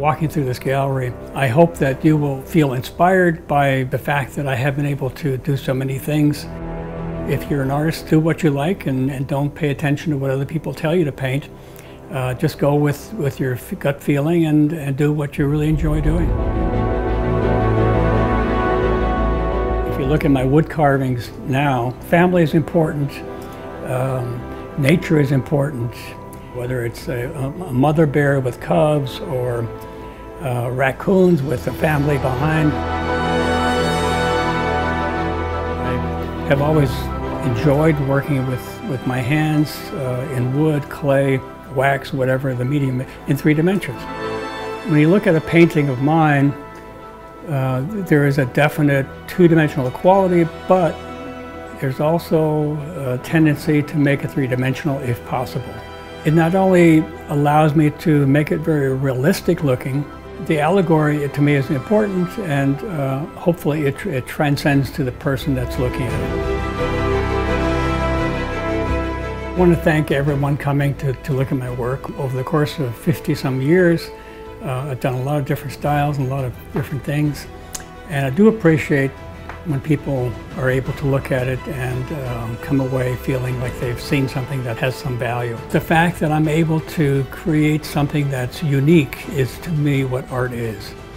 walking through this gallery, I hope that you will feel inspired by the fact that I have been able to do so many things. If you're an artist, do what you like and don't pay attention to what other people tell you to paint. Just go with your gut feeling and do what you really enjoy doing. If you look at my wood carvings now, family is important, nature is important, whether it's a mother bear with cubs or raccoons with a family behind. I have always enjoyed working with my hands in wood, clay, wax, whatever the medium, in 3 dimensions. When you look at a painting of mine, there is a definite 2-dimensional quality, but there's also a tendency to make it 3-dimensional if possible. It not only allows me to make it very realistic looking, the allegory to me is important, and hopefully it transcends to the person that's looking at it. I want to thank everyone coming to look at my work. Over the course of 50-some years, I've done a lot of different styles and a lot of different things, and I do appreciate when people are able to look at it and come away feeling like they've seen something that has some value. The fact that I'm able to create something that's unique is, to me, what art is.